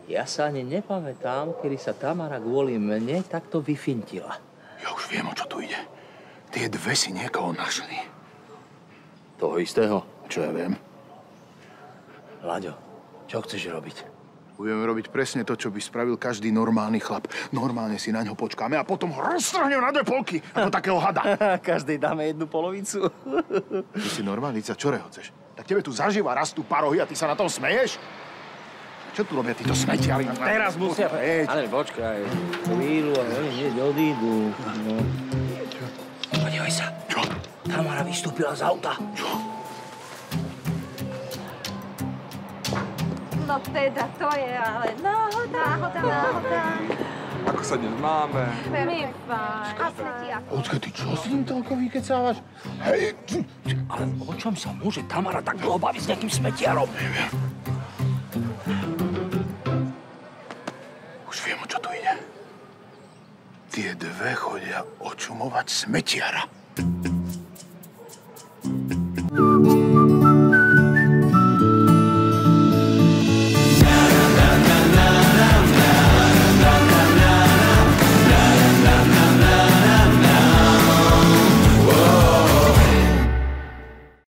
Ja sa ani nepamätám, kedy sa Tamara kvôli mne takto vyfintila. Ja už viem, o čo tu ide. Tie dve si niekoho našli. Toho istého? Čo ja viem? Láďo, čo chceš robiť? Budeme robiť presne to, čo by spravil každý normálny chlap. Normálne si na ňo počkáme a potom ho roztrhneme na dve polky, ako takého hada. Každej dáme jednu polovicu. Ty si normálnica, čo rehoceš? Tak tebe tu zaživa rastú parohy a ty sa na tom smeješ? Čo tu robia títo smetiari? Teraz musia... Ale počkaj, chvíľu a oni hneď odídu. No. Podívej sa. Čo? Tamara vystúpila z auta. Čo? No teda, to je ale náhoda. Ako sa dnes máme? My fajn. A smetiak. Počkaj, ty čo s ním toľko vykecávaš? Hej, Ale o čom sa môže Tamara tak dlho baviť s nejakým smetiarom? neviem. Už viem, o čo tu ide. Tie dve chodia očumovať smetiara.